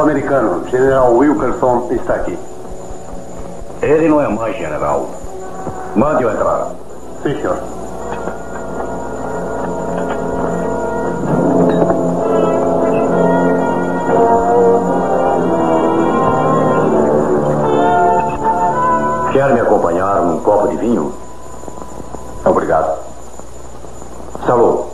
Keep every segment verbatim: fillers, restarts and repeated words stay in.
americano, General Wilkerson, está aqui. Ele não é mais general. Mande-o entrar. Sim, senhor. Quer me acompanhar num copo de vinho? Obrigado. Salud.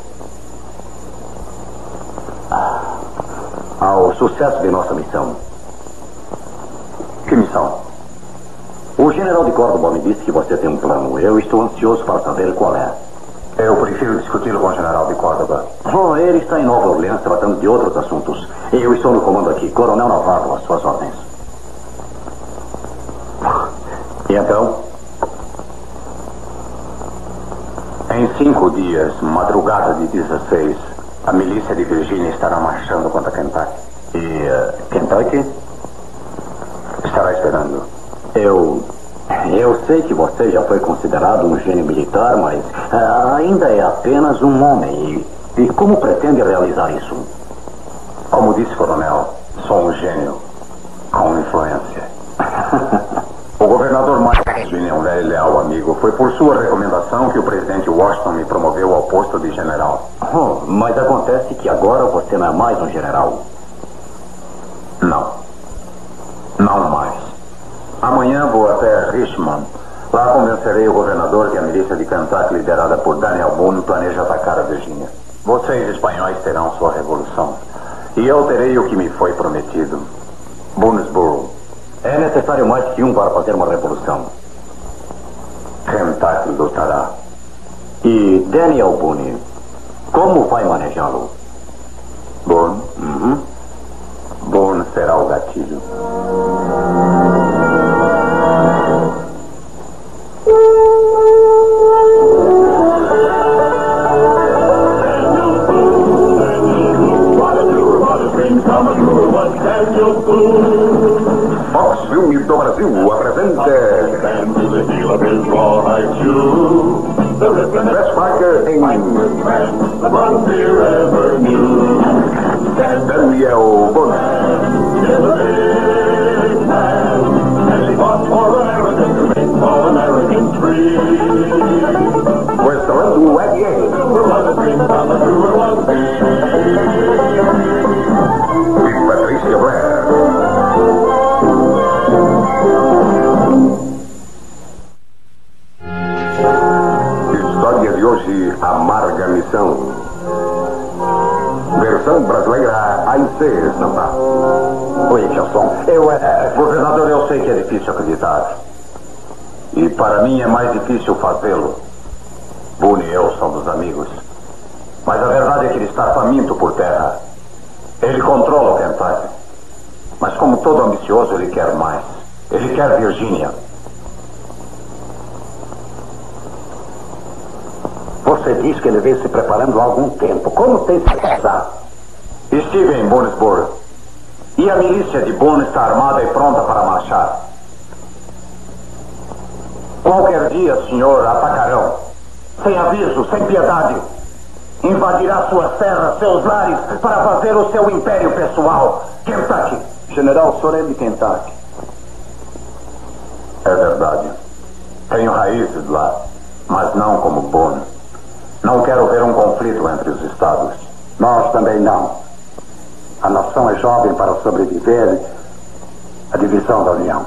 Ao sucesso de nossa missão. Que missão? O general de Córdoba me disse que você tem um plano. Eu estou ansioso para saber qual é. Eu prefiro discuti-lo com o general de Córdoba. Oh, ele está em Nova Orleans tratando de outros assuntos. E eu estou no comando aqui. Coronel Navarro, às suas ordens. E então? Em cinco dias, madrugada de dezesseis, a milícia de Virgínia estará marchando contra Kentucky. E uh, Kentucky? Estará esperando. Eu... Eu sei que você já foi considerado um gênio militar, mas uh, ainda é apenas um homem. E, e como pretende realizar isso? Como disse, coronel, sou um gênio com influência. O governador Michael Virginia, um velho e leal amigo, foi por sua recomendação que o presidente Washington me promoveu ao posto de general. Oh, mas acontece que agora você não é mais um general. Não. Não mais. Amanhã vou até Richmond. Lá convencerei o governador que a milícia de Kentucky, liderada por Daniel Boone, planeja atacar a Virgínia. Vocês, espanhóis, terão sua revolução. E eu terei o que me foi prometido. Boonesboro. É necessário mais que um para fazer uma revolução. Kentucky lutará. E Daniel Boone, como vai manejá-lo? Boone? Uhum. Boone será o gatilho. Fox Filme do Brasil apresenta Dressmaker em Daniel Boone. Mostrando o Ed Gein e Patrícia Blair. História de hoje, Amarga Missão. Versão brasileira, Aicês, não tá? Oi, Gelson. Eu, é, governador, eu sei que é difícil acreditar. E para mim é mais difícil fazê-lo. Boone e eu somos amigos. Mas a verdade é que ele está faminto por terra. Ele controla o Kentucky. Mas como todo ambicioso, ele quer mais. Ele quer Virgínia. Você diz que ele vem se preparando há algum tempo. Como tem se casar? Estive em Boonesboro. E a milícia de Boone está armada e pronta para marchar. Qualquer dia, senhor, atacarão. Sem aviso, sem piedade. Invadirá suas terras, seus lares, para fazer o seu império pessoal. Kentucky. General, o senhor é de Kentucky. É verdade. Tenho raízes lá, mas não como Boone. Não quero ver um conflito entre os estados. Nós também não. A nação é jovem para sobreviver à divisão da União.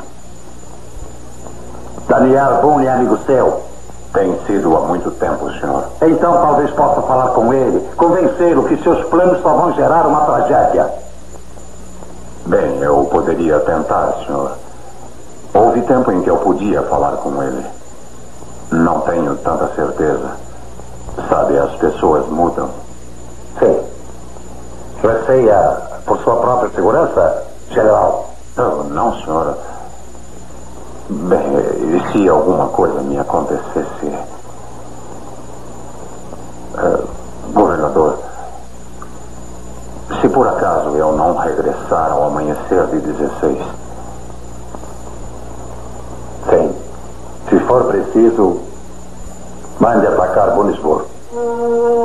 Daniel Boone é amigo seu? Tem sido há muito tempo, senhor. Então talvez possa falar com ele, convencê-lo que seus planos só vão gerar uma tragédia. Bem, eu poderia tentar, senhor. Houve tempo em que eu podia falar com ele. Não tenho tanta certeza. Sabe, as pessoas mudam. Sim. Receia por sua própria segurança, general? Oh, não, senhor. Bem, e se alguma coisa me acontecesse... Uh, governador, se por acaso eu não regressar ao amanhecer de dezesseis... Sim. Se for preciso, mande atacar Boonesboro.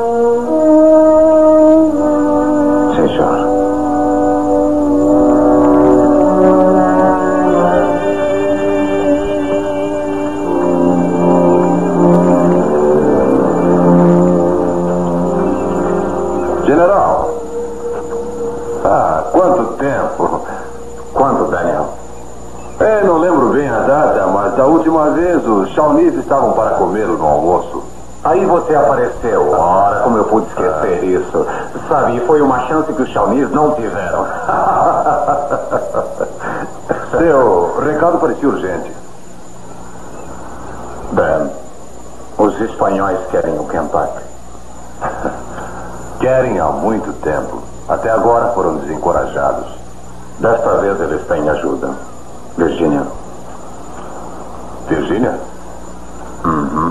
Sim, senhor. data, mas da última vez os Shawnees estavam para comer no almoço. Aí você apareceu. Ora, como eu pude esquecer isso. Sabe, foi uma chance que os Shawnees não tiveram. Seu recado parecia urgente. Ben, os espanhóis querem o Kentucky. Querem há muito tempo. Até agora foram desencorajados. Desta vez eles têm ajuda. Virgínia. Virgínia? Uhum.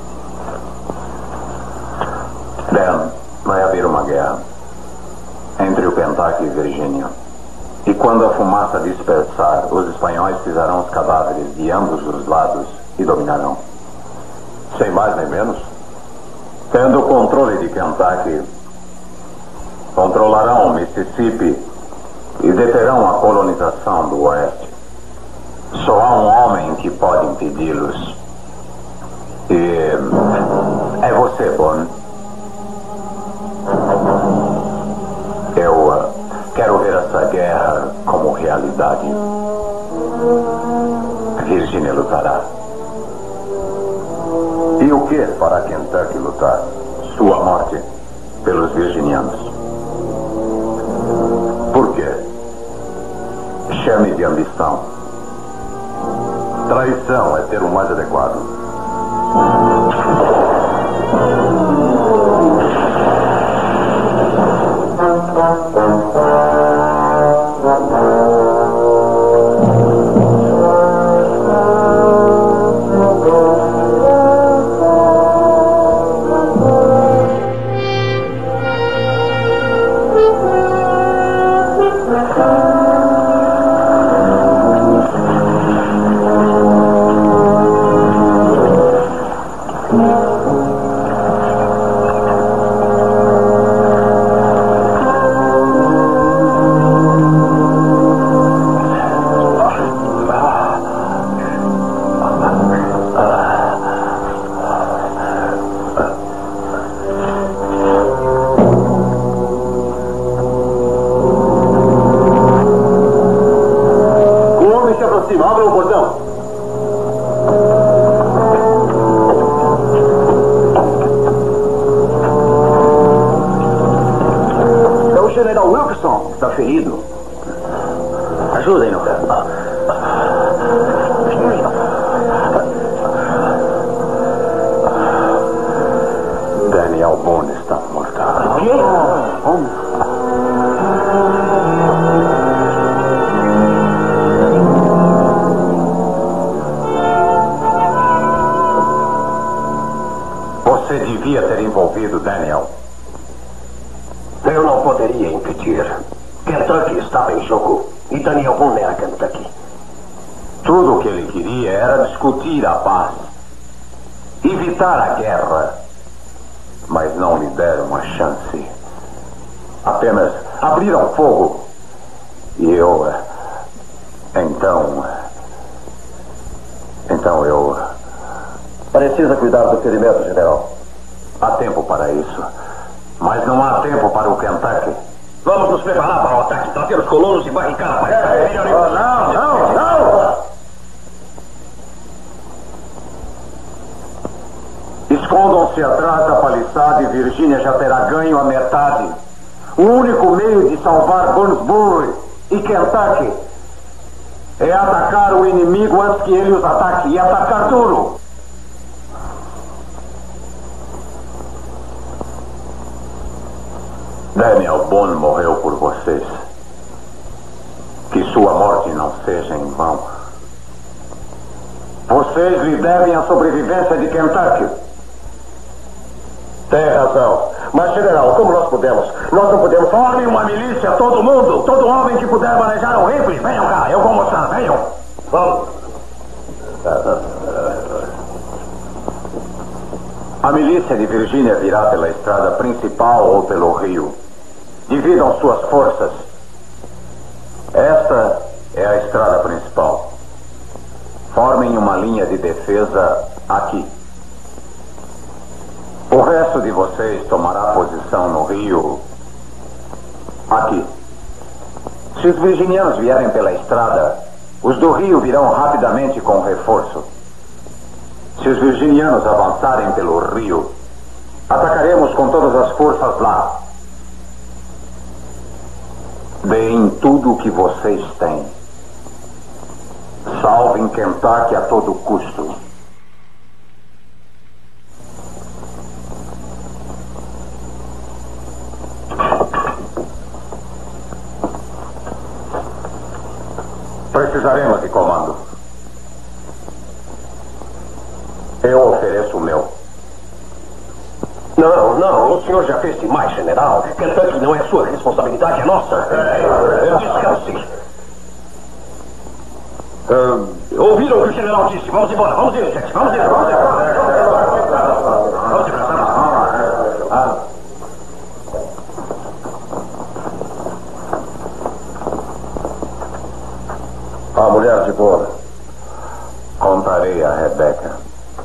Ben, vai haver uma guerra entre o Kentucky e Virgínia. E quando a fumaça dispersar, os espanhóis pisarão os cadáveres de ambos os lados e dominarão. Sem mais nem menos? Tendo o controle de Kentucky, controlarão o Mississippi e deterão a colonização do Oeste. Só há um homem que pode impedi-los. E é você, Bon. Eu uh, quero ver essa guerra como realidade. Virgínia lutará. E o que fará Kentucky lutar? Sua morte pelos virginianos. Por quê? Chame de ambição. Traição é ter o mais adequado. Abra o portão. É o general Wilkerson. Está ferido. Ajudem-no. Daniel Boone está morto. O quê? Como? Você devia ter envolvido Daniel. Eu não poderia impedir. Kentucky estava em jogo. E Daniel Boone era Kentucky. Tudo o que ele queria era discutir a paz. Evitar a guerra. Mas não lhe deram a chance. Apenas abriram fogo. E eu... Então... Então eu... Precisa cuidar do ferimento, general. Há tempo para isso. Mas não há tempo para o Kentucky. Vamos nos preparar para o ataque. Bater os colonos e barricar a paz. É, oh, não, não, não! Escondam-se atrás da paliçada e Virgínia já terá ganho a metade. O único meio de salvar Burnsbury e Kentucky é atacar o inimigo antes que ele os ataque e atacar duro. Daniel Boone morreu por vocês. Que sua morte não seja em vão. Vocês lhe devem a sobrevivência de Kentucky. Tem razão. Mas, general, como nós podemos? Nós não podemos... Formem uma milícia, todo mundo. Todo homem que puder manejar um rifle. Venham cá, eu vou mostrar, venham. Vamos. A milícia de Virgínia virá pela estrada principal ou pelo rio. Dividam suas forças. Esta é a estrada principal. Formem uma linha de defesa aqui. O resto de vocês tomará posição no rio aqui. Se os virginianos vierem pela estrada, Os do Rio virão rapidamente com reforço. Se os virginianos avançarem pelo rio, atacaremos com todas as forças lá. Deem tudo o que vocês têm. Salvem Kentucky a todo custo. Precisaremos de comando. Eu ofereço o meu. Não, não, o senhor já fez demais, general. Kentucky não é sua responsabilidade, é nossa. Descanse. Uh, ouviram o que o general disse? Vamos embora, vamos ir, gente, vamos ir, vamos ir. Vamos depressa. A mulher de boa. Contarei a Rebecca.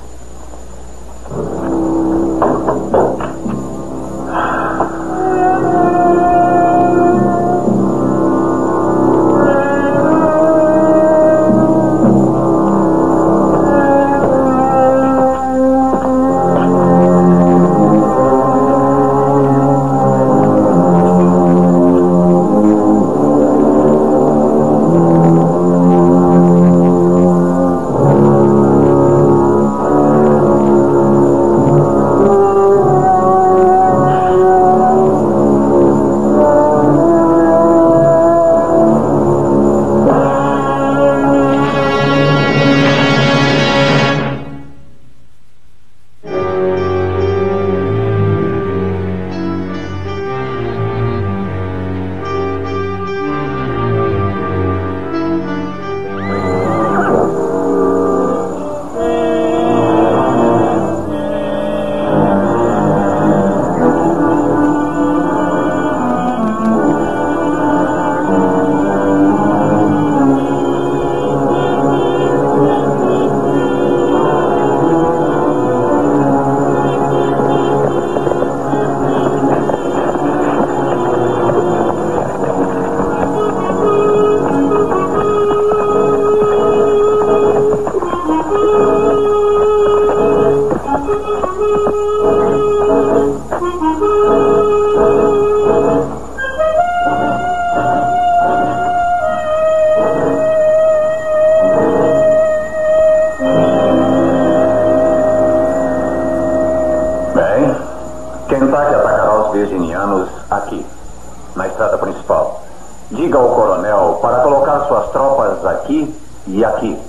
Kentucky atacará os virginianos aqui, na estrada principal. Diga ao coronel para colocar suas tropas aqui e aqui.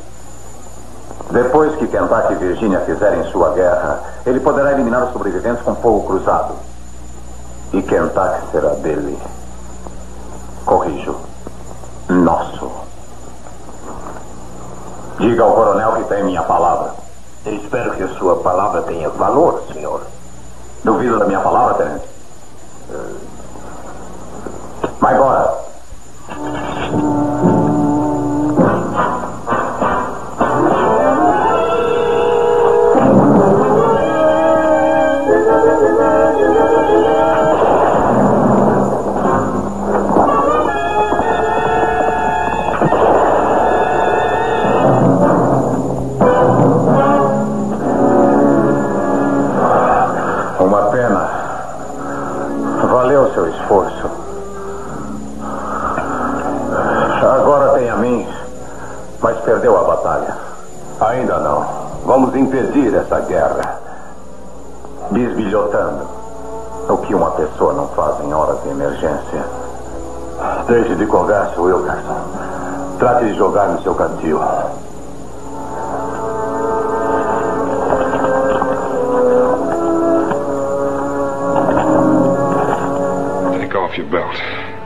Depois que Kentucky e Virgínia fizerem sua guerra, ele poderá eliminar os sobreviventes com fogo cruzado. E Kentucky será dele. Corrijo. Nosso. Diga ao coronel que tem minha palavra. Eu espero que a sua palavra tenha valor, senhor. Duvido da minha palavra, tenente? Uh... Vai embora. Perdeu a batalha. Ainda não. Vamos impedir essa guerra. Bisbilhotando. O que uma pessoa não faz em horas de emergência. Deixe de conversa, Wilkerson. Trate de jogar no seu cantil. Take off your belt.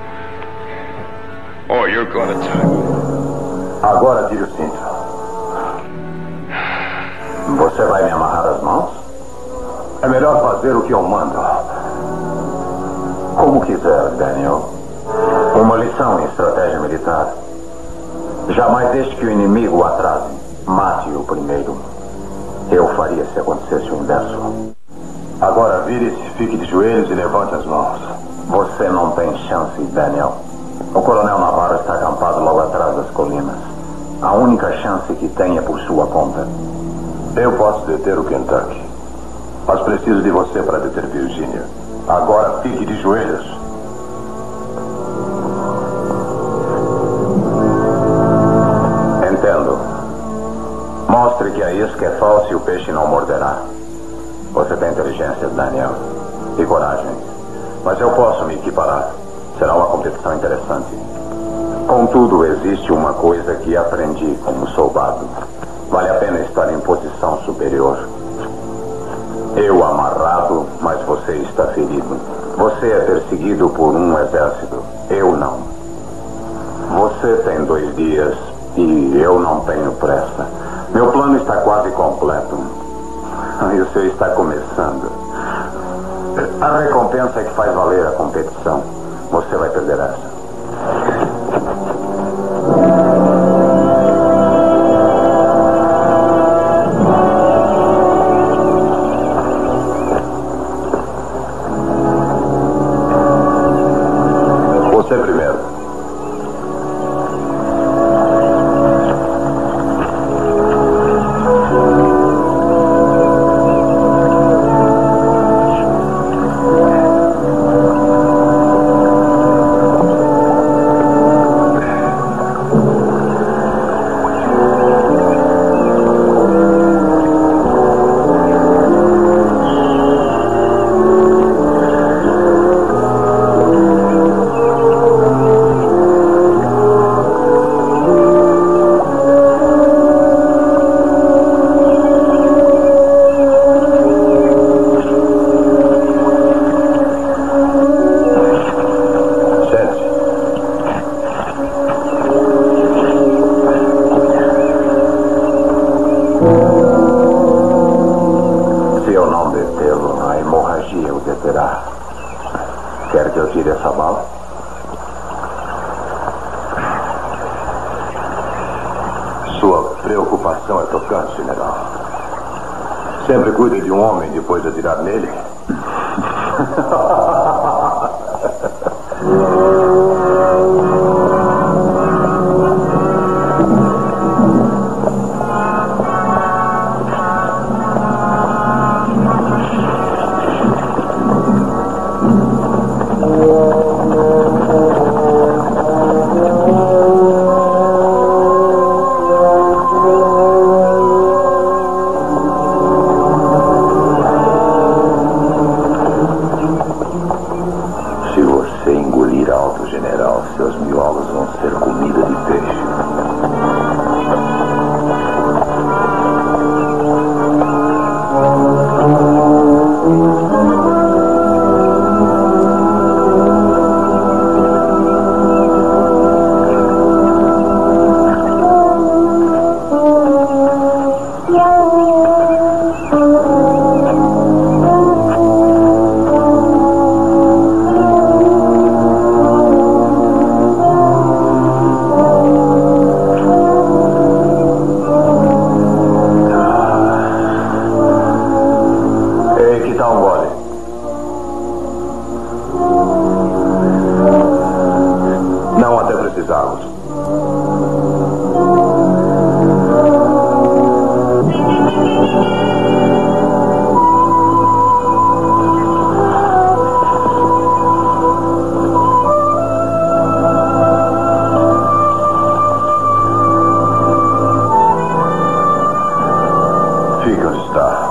Or you're gonna die. Agora tire o cinto. Você vai me amarrar as mãos? É melhor fazer o que eu mando. Como quiser, Daniel. Uma lição em estratégia militar. Jamais deixe que o inimigo o atrase. Mate-o primeiro. Eu faria se acontecesse o inverso. Agora vire-se, fique de joelhos e levante as mãos. Você não tem chance, Daniel. O coronel Navarro está acampado logo atrás das colinas. A única chance que tem é por sua conta. Eu posso deter o Kentucky, mas preciso de você para deter Virgínia. Agora fique de joelhos. Entendo. Mostre que a isca é falsa e o peixe não morderá. Você tem inteligência, Daniel, e coragem. Mas eu posso me equiparar. Será uma competição interessante. Contudo, existe uma coisa que aprendi como soldado. Vale a pena estar em posição superior. Eu amarrado, mas você está ferido. Você é perseguido por um exército. Eu não. Você tem dois dias e eu não tenho pressa. Meu plano está quase completo. E o seu está começando. A recompensa é que faz valer a competição. Você vai perder essa. Você primeiro. Quer que eu tire essa bala? Sua preocupação é tocante, general. Sempre cuida de um homem depois de atirar nele? Seus miolos vão ser comida de peixe. Não até precisarmos. Fique onde está.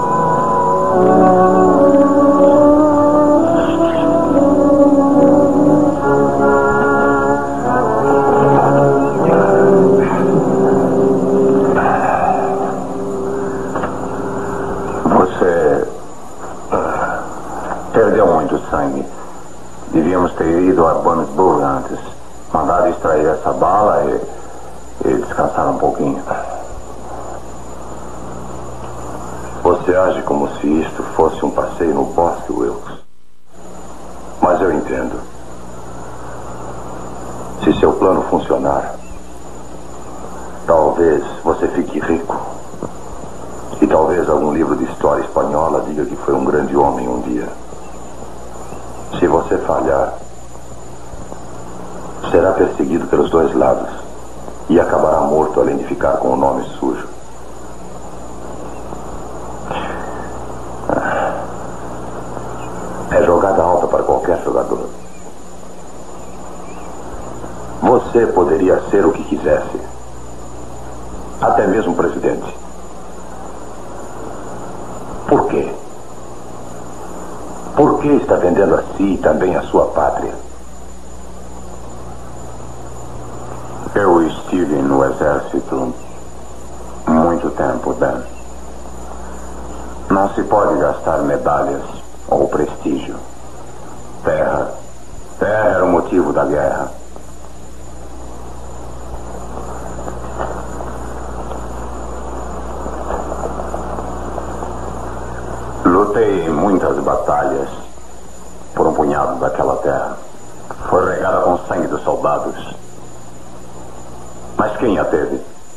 Você uh, perdeu muito sangue. Devíamos ter ido a Bannockburn antes. Mandado extrair essa bala e, e descansar um pouquinho. Você age como se isto fosse um passeio no bosque, Wilkes. Mas eu entendo. Se seu plano funcionar, talvez você fique rico. E talvez algum livro de história espanhola diga que foi um grande homem um dia. Se você falhar, será perseguido pelos dois lados e acabará morto. morto, além de ficar com o nome sujo. É jogada alta para qualquer jogador. Você poderia ser o que quisesse. Até mesmo presidente. Por quê? Por que está vendendo a si e também a sua pátria? Eu estive no exército muito tempo, Dan. Não se pode gastar medalhas ou prestígio. Terra. Terra era o motivo da guerra. Lutei em muitas batalhas por um punhado daquela terra. Foi regada com sangue dos soldados. Mas quem a teve?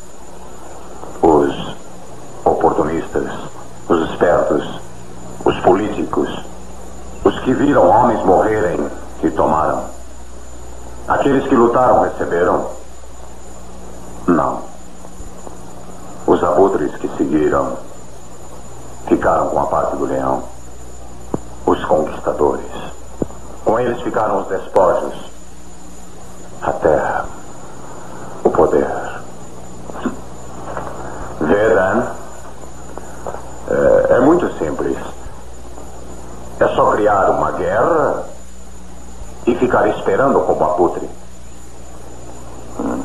Os oportunistas, os espertos, os políticos, os que viram homens morrerem e tomaram. Aqueles que lutaram receberam? Não. Os abutres que seguiram ficaram com a parte do leão. Os conquistadores. Com eles ficaram os despojos. A terra. O poder. Vê, Dan? É, é muito simples. É só criar uma guerra e ficar esperando como abutre. Hum.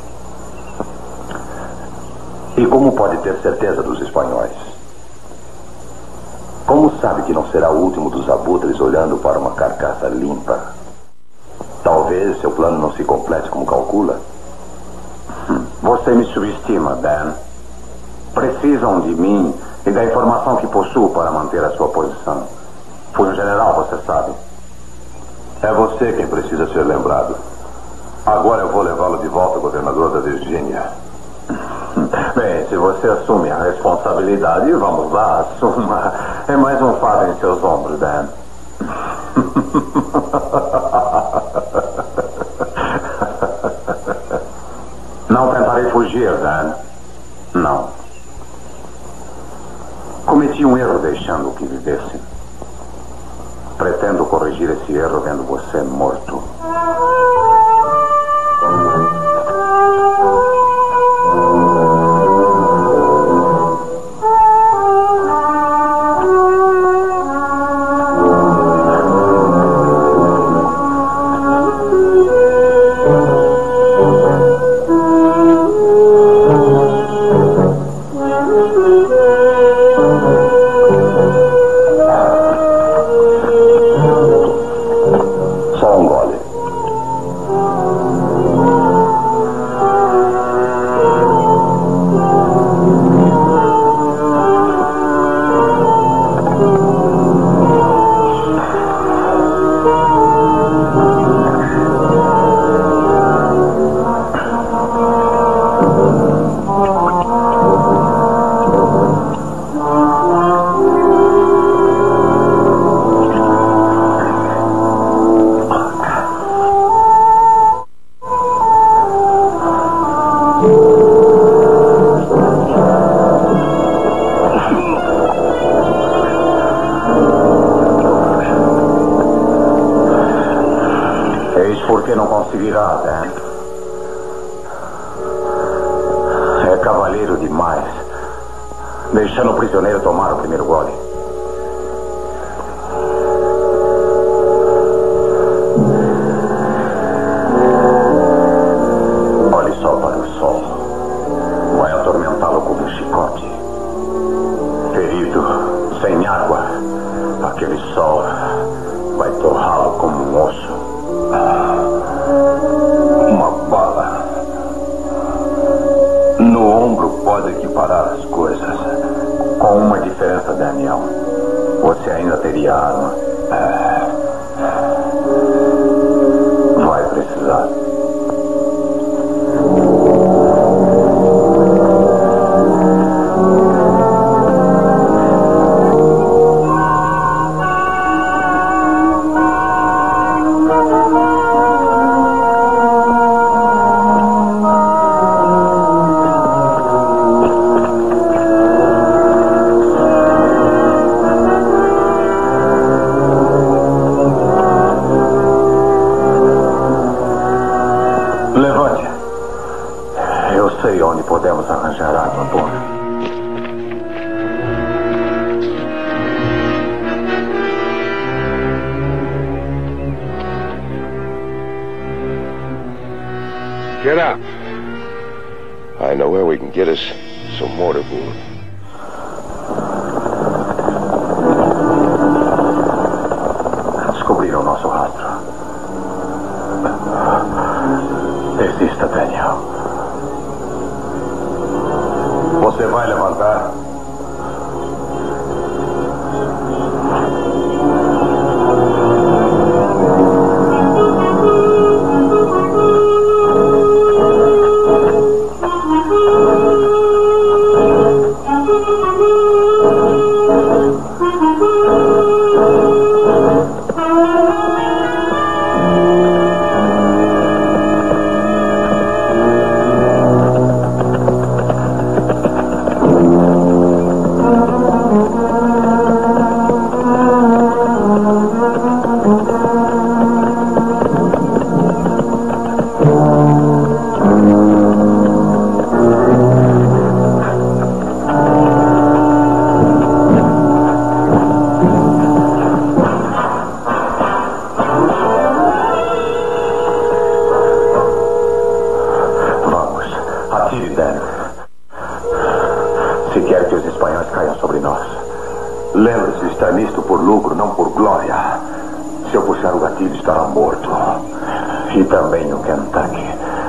E como pode ter certeza dos espanhóis? Como sabe que não será o último dos abutres olhando para uma carcaça limpa? Talvez seu plano não se complete como calcula. Você me subestima, Dan. Precisam de mim e da informação que possuo para manter a sua posição. Fui um general, você sabe. É você quem precisa ser lembrado. Agora eu vou levá-lo de volta, governador da Virgínia. Bem, se você assume a responsabilidade, vamos lá, assuma. É mais um fardo em seus ombros, Dan. Não tentarei fugir, Dan. Não. Cometi um erro deixando que vivesse. Pretendo corrigir esse erro vendo você morto. Porque não conseguirá, né? É cavalheiro demais. Deixando o prisioneiro tomar o primeiro gole. Olhe só para o sol. Vai atormentá-lo como um chicote. Ferido, sem água. Aquele sol vai torrá-lo como um osso. Uma bala no ombro pode equiparar as coisas. Com uma diferença, Daniel. Você ainda teria arma. Vai precisar. água, bom. Get up. I know where we can get us some mortarboard. Descobriram o nosso rastro. Desista, Daniel. Você vai levantar? Lembre-se, está nisto por lucro, não por glória. Se eu puxar o gatilho, estará morto. E também no Kentucky.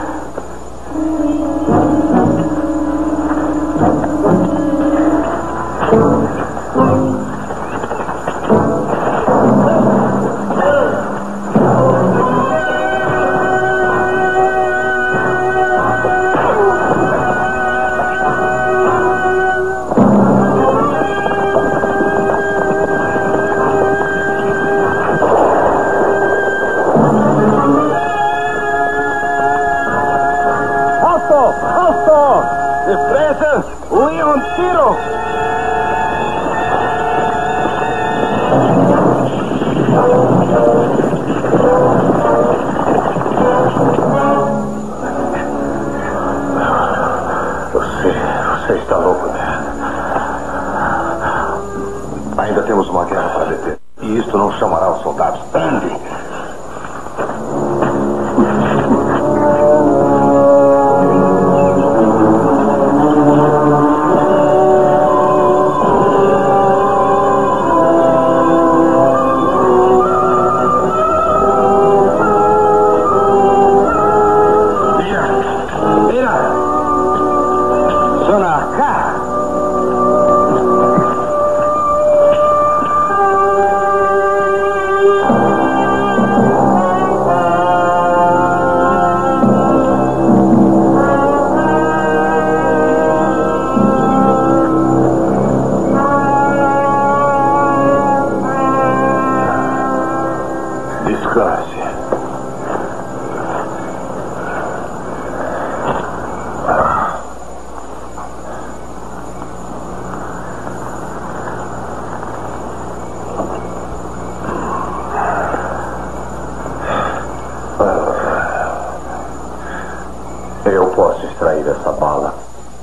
Eu posso extrair essa bala.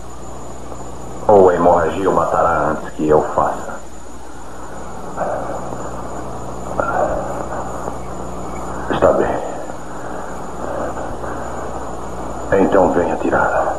Ou a hemorragia o matará antes que eu faça. Está bem. Então venha tirá-la.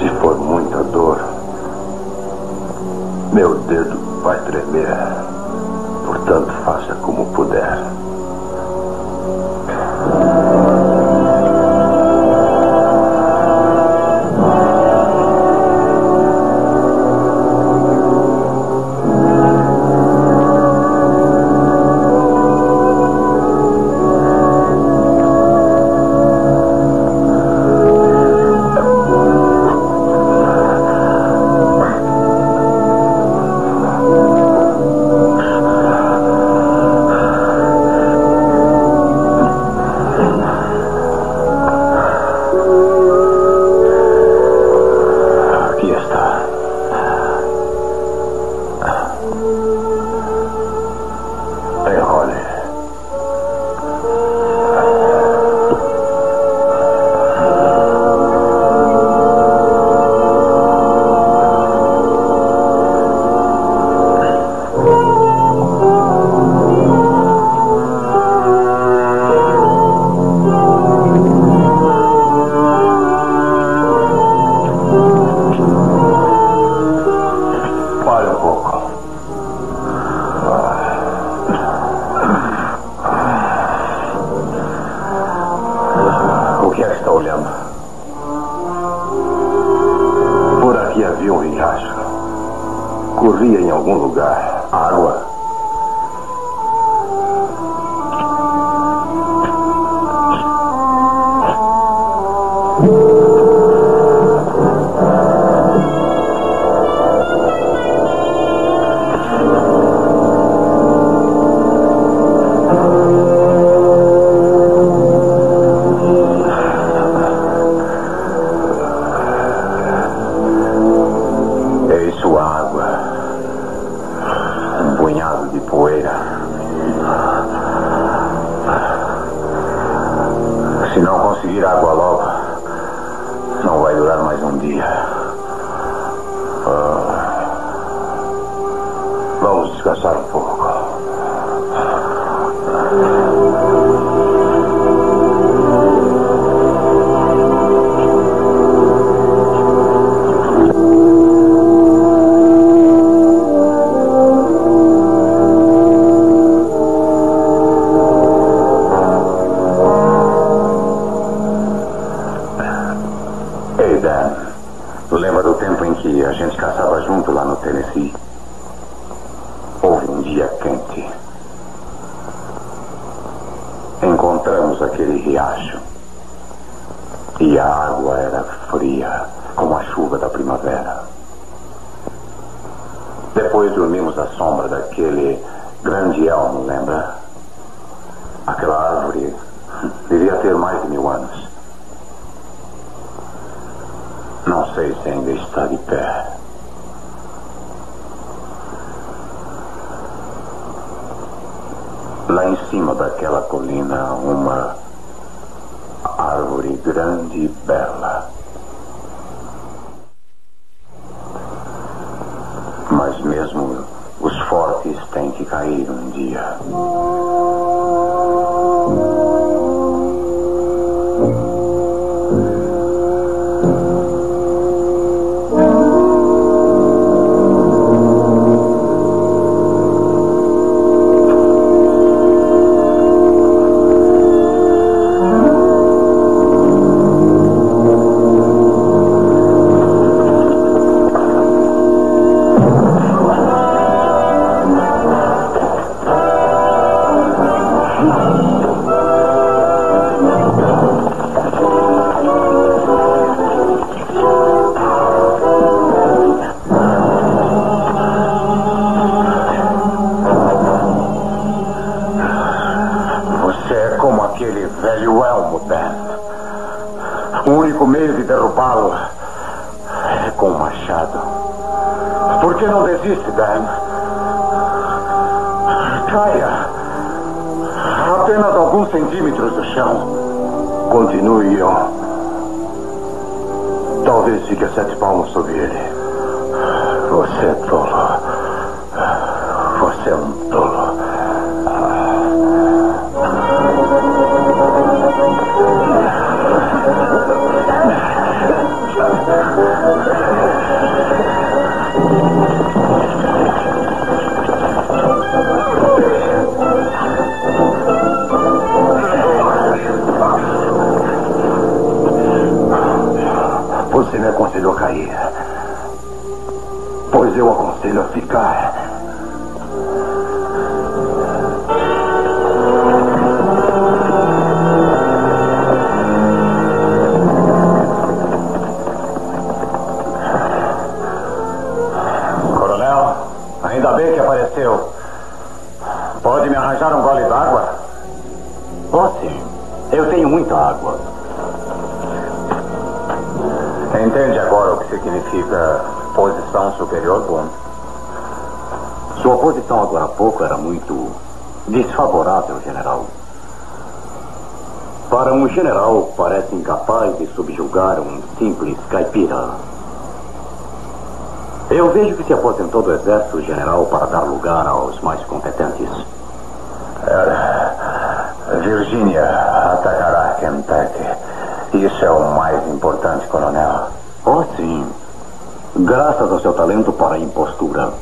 Se for muita dor, meu dedo vai tremer. Portanto, faça como puder. Lá em cima daquela colina, uma árvore grande e bela. Mas mesmo os fortes têm que cair um dia. Centímetros do chão. Continue, Ion. Talvez fique a sete palmos sobre ele. Você é tolo. Você é um tolo. Você me aconselhou a cair. Pois eu aconselho a ficar. Coronel, ainda bem que apareceu. Pode me arranjar um gole d'água? Oh, sim. Eu tenho muita água. Entende agora o que significa posição superior, Boone? Sua posição agora há pouco era muito desfavorável, general. Para um general, parece incapaz de subjugar um simples caipira. Eu vejo que se aposentou do exército, general, para dar lugar aos mais competentes. É, Virgínia atacará Kentucky. Isso é o mais importante, coronel. Oh, sim. Graças ao seu talento para a impostura.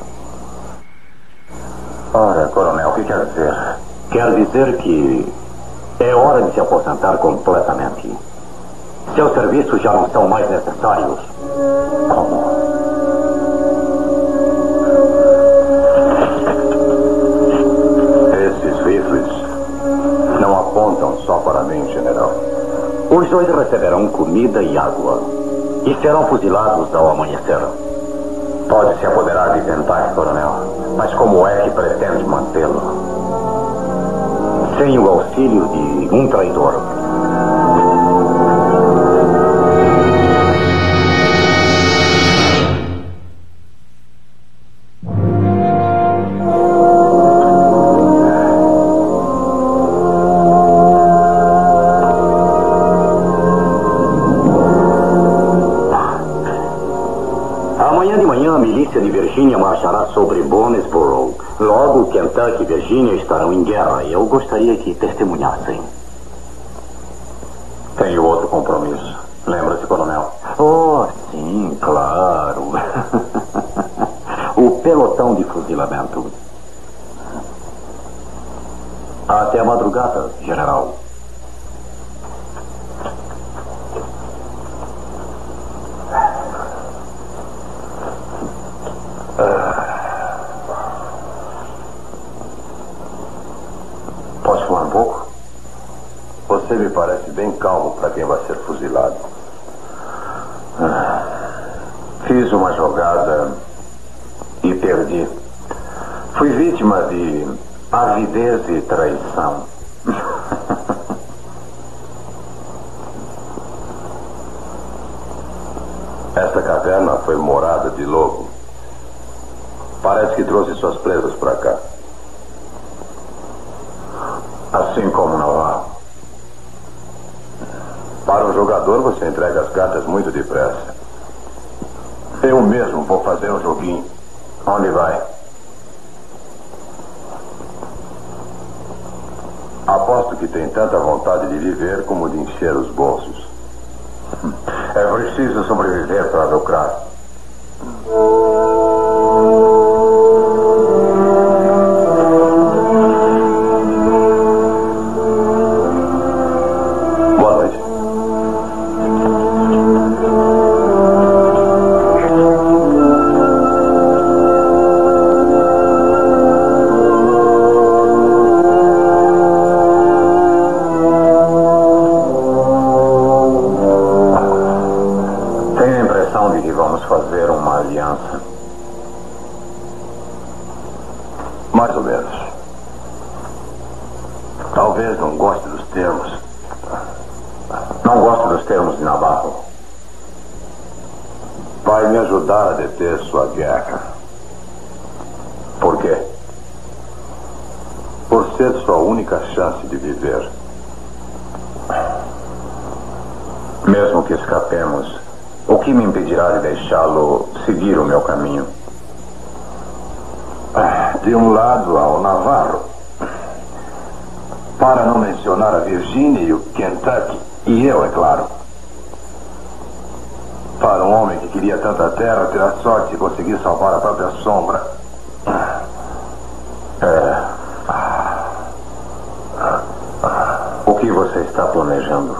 Ora, coronel, o que quer dizer? Quer dizer que é hora de se aposentar completamente. Seus serviços já não são mais necessários. Como? Esses rifles não apontam só para mim, general. Os dois receberão comida e água e serão fuzilados ao amanhecer. Pode se apoderar de Kentucky, coronel. Mas como é que pretende mantê-lo? Sem o auxílio de um traidor. A milícia de Virgínia marchará sobre Boonesboro. Logo, Kentucky e Virgínia estarão em guerra e eu gostaria que testemunhassem. Tenho outro compromisso. Lembra-se, coronel? Oh, sim, claro. O pelotão de fuzilamento. Até a madrugada, general. Posso falar um pouco? Você me parece bem calmo para quem vai ser fuzilado. Fiz uma jogada e perdi. Fui vítima de avidez e traição. Esta caverna foi morada de lobo. Parece que trouxe suas presas para cá. Assim como não há. Para um jogador, você entrega as cartas muito depressa. Eu mesmo vou fazer um joguinho. Onde vai? Aposto que tem tanta vontade de viver como de encher os bolsos. É preciso sobreviver para lucrar. Boa noite. Tenho a impressão de que vamos fazer uma aliança. Mais ou menos. Talvez não goste dos termos. Não gosto dos termos de Navarro. Vai me ajudar a deter sua guerra. Por quê? Por ser sua única chance de viver. Mesmo que escapemos, o que me impedirá de deixá-lo seguir o meu caminho? De um lado ao Navarro. Para não mencionar a Virgínia e o Kentucky. E eu, é claro. Para um homem que queria tanta terra, ter a sorte de conseguir salvar a própria sombra. É. O que você está planejando?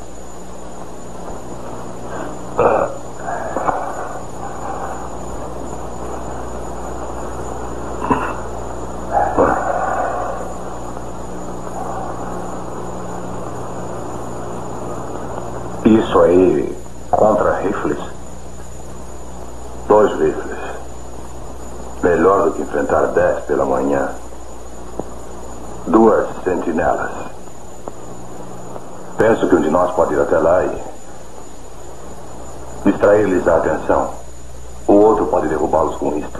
Isso aí contra rifles? Dois rifles. Melhor do que enfrentar dez pela manhã. Duas sentinelas. Penso que um de nós pode ir até lá e distrair-lhes a atenção. O outro pode derrubá-los com isto.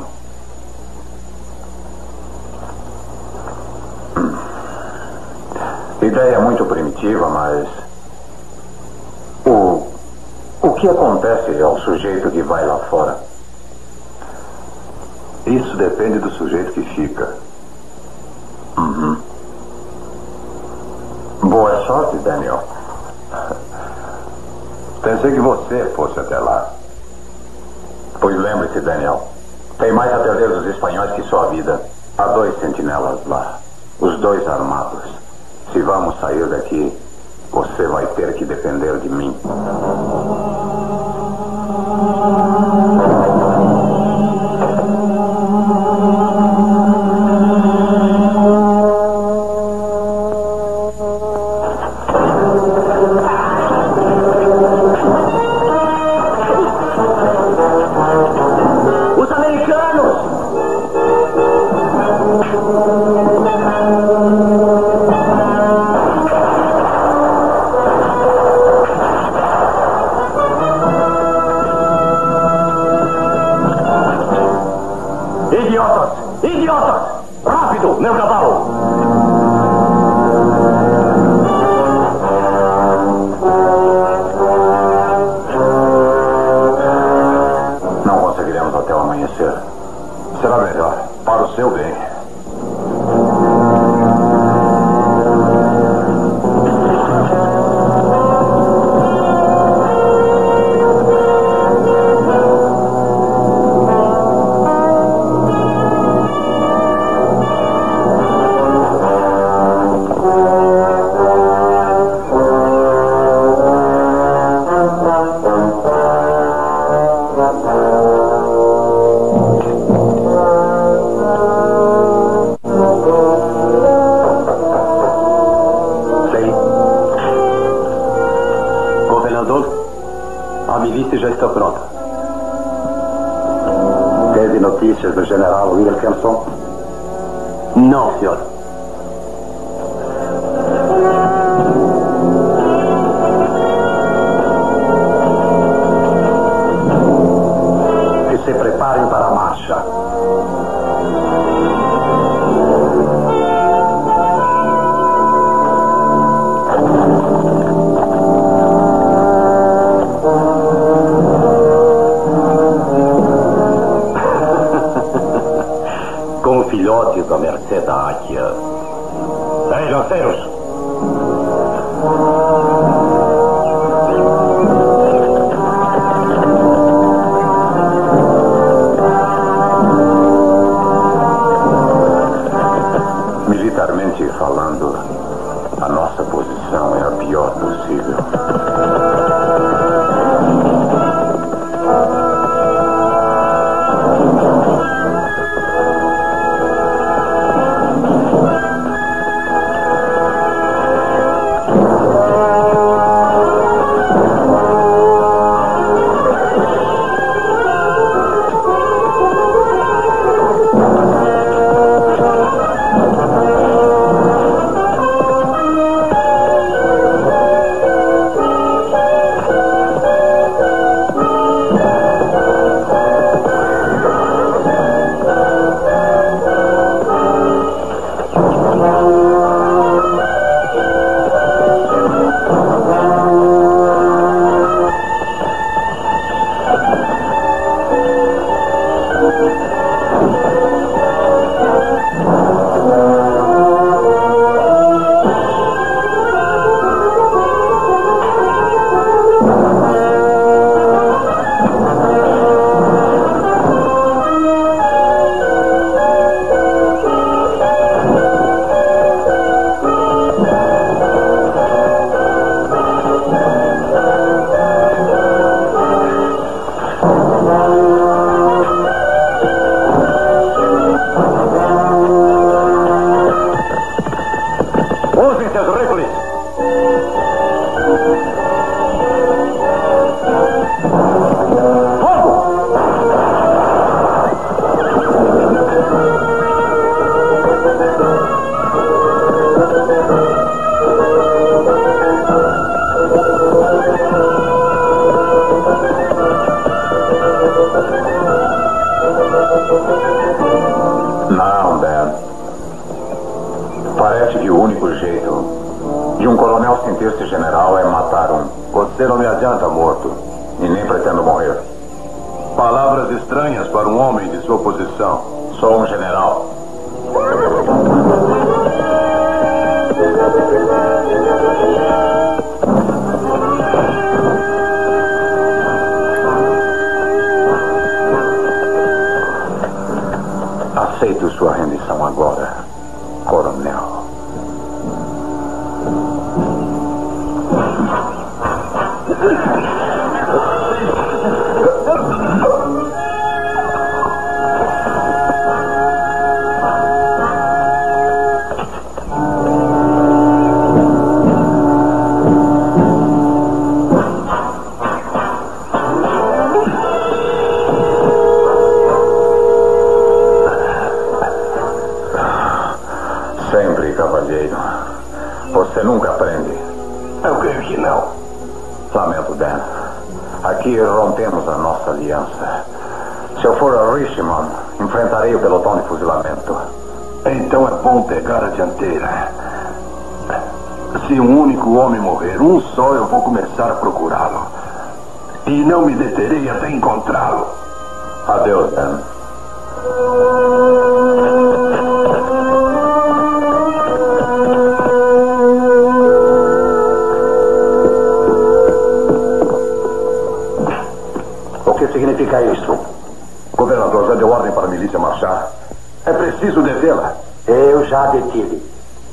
Hum. Ideia muito primitiva, mas... O... O que acontece ao sujeito que vai lá fora? Isso depende do sujeito que fica. Uhum. Boa sorte, Daniel. Pensei que você fosse até lá. Pois lembre-se, Daniel. Tem mais a perder dos espanhóis que sua vida. Há dois sentinelas lá. Os dois armados. Se vamos sair daqui, você vai ter que depender de mim. Será melhor, para o seu bem. Notícias do general Wilkerson? Não, senhor. Que se preparem para a marcha. Filhotes à mercê da águia. Dez lanceiros. Militarmente falando, a nossa posição é a pior possível. Parece que o único jeito de um coronel sentir-se general é matar um. Você não me adianta morto. E nem pretendo morrer. Palavras estranhas para um homem de sua posição. Sou um general. Aceito sua rendição agora, coronel. Sempre, cavalheiro. Você nunca aprende. Eu creio que não. Lamento, Dan. Aqui rompemos a nossa aliança. Se eu for a Richmond, enfrentarei o pelotão de fuzilamento. Então é bom pegar a dianteira. Se um único homem morrer, um só, eu vou começar a procurá-lo. E não me deterei até encontrá-lo. Adeus, Dan. O que significa isso? O governador já deu ordem para a milícia marchar. É preciso detê-la. Eu já detive.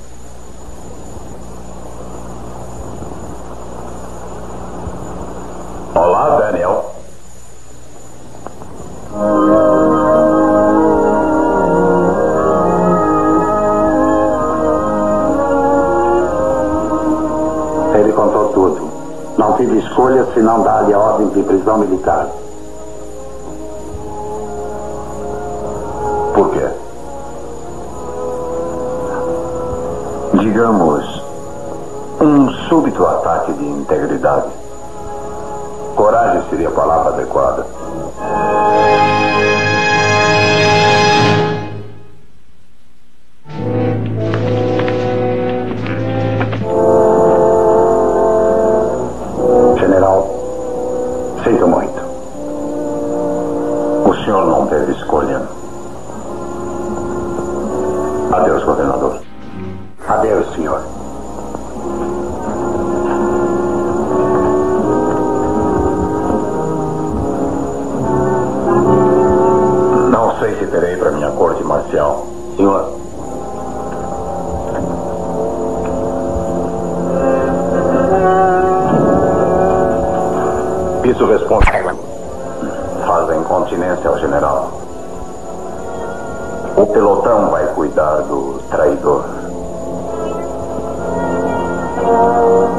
Olá, Daniel. Ele contou tudo. Não tive escolha senão dar-lhe a ordem de prisão militar. Por quê? Digamos, um súbito ataque de integridade. Coragem seria a palavra adequada. General, sinto muito. O senhor não teve escolha. Adeus, governador. Adeus, senhor. Não sei se terei para minha corte marcial. Senhor. Isso responde. Fazem continência ao general. O pelotão vai cuidar do traidor.